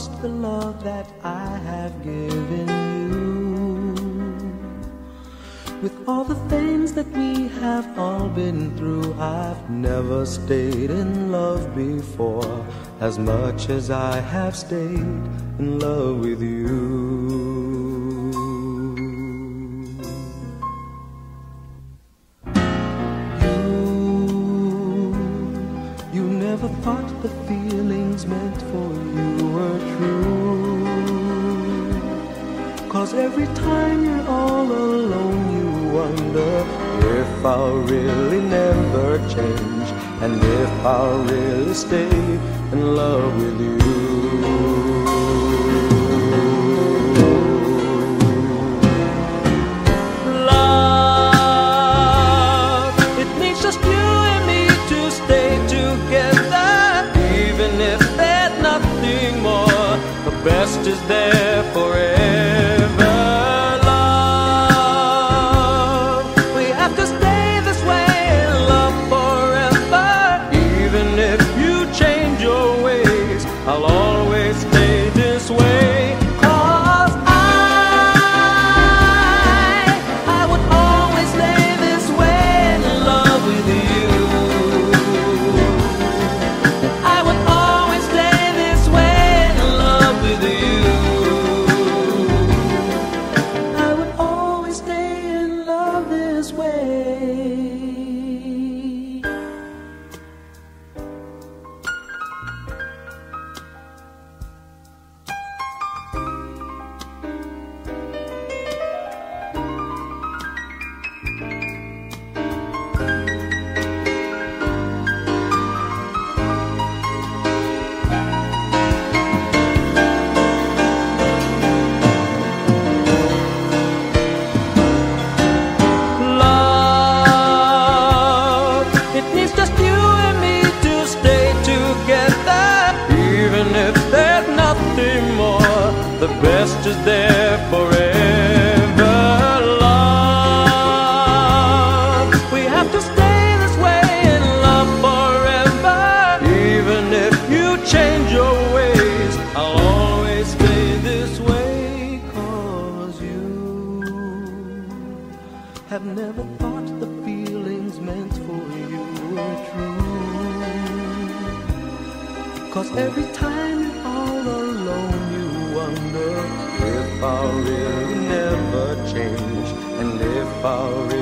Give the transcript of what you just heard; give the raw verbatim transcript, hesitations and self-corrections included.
lost the love that I have given you. With all the things that we have all been through, I've never stayed in love before as much as I have stayed in love with you. Never thought the feelings meant for you were true. 'Cause every time you're all alone, you wonder if I'll really never change, and if I'll really stay in love with you. Love, it needs just you and me to stay together. Even if there's nothing more, the best is there forever. Love, we have to stay this way in love forever. Even if you change your ways, I'll always stay this way. 'Cause I, I would always stay this way in love with you. The best is there forever. Love, we have to stay this way in love forever. Even if you change your ways, I'll always stay this way. 'Cause you have never thought the feelings meant for you were true. 'Cause every time you're all alone, you wonder if I'll really never change, and if I'll really